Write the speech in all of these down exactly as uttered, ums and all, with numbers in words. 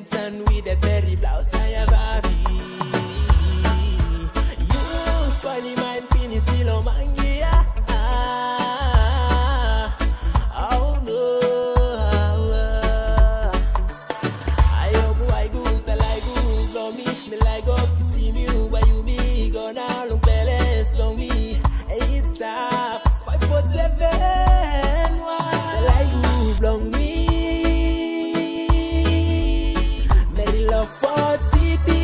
boots and with that berry blouse, I have a V. You funny mind, penis pillow mangia. Ah, oh no. I hope I good, I like good, love me, me like up to see me, why you me, go now, long balance, long me. Hey, stop, five four seven, one. I like good, long me. Mary love Fort City.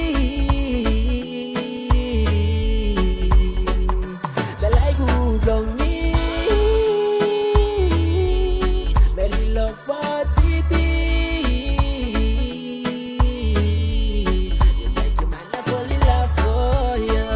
I like good, long me. Mary love Fort City. You like your man, I fall in love for you.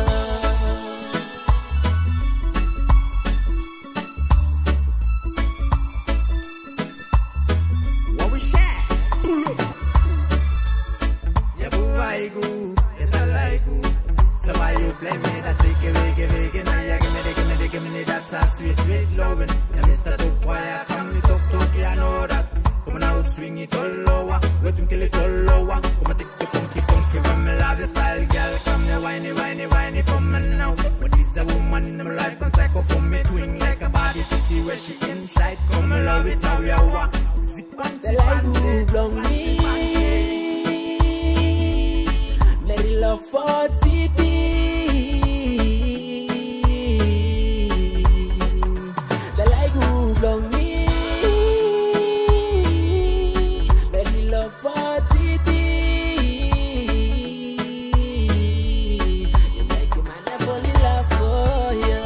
What we share? Pull up. Yeah, boo, I go. Yeah, I like go. So why you play me that take it, take it, take it. Now you give me the, give me the, give me the, that's a sweet, sweet loving. Yeah, Mister Top Boy, I come me talk, talk, yeah, I know that. Come on now, swing it all lower. Let him kill it all lower. Come on, take the funky, funky, when me love your style, girl. Come here, whiny, whiny, whiny, come on now. What is a woman in my life? Come psycho for me, twin like a body fifty where she inside. Come and love it how we are walk. Zip and zip and zip. Long me. Mary love Fort City. The like who belong me. Mary love Fort City. You make your man a fall in love for you.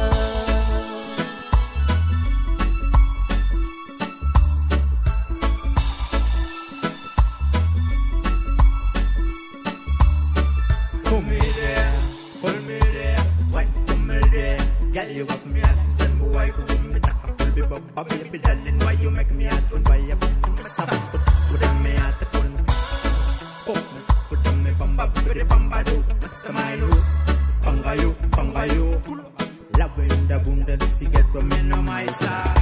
Hold me there, hold me there, wait for me there. Girl, you got me out, send me why you me stuck up, pull me up, baby darling, why you make me out on fire? Stop, put, put me out the pun. Pop me, put me bamba, put it bamba do. What's the milo? Pangayo, pangayo. Love in the bunda, let's get from in on my side.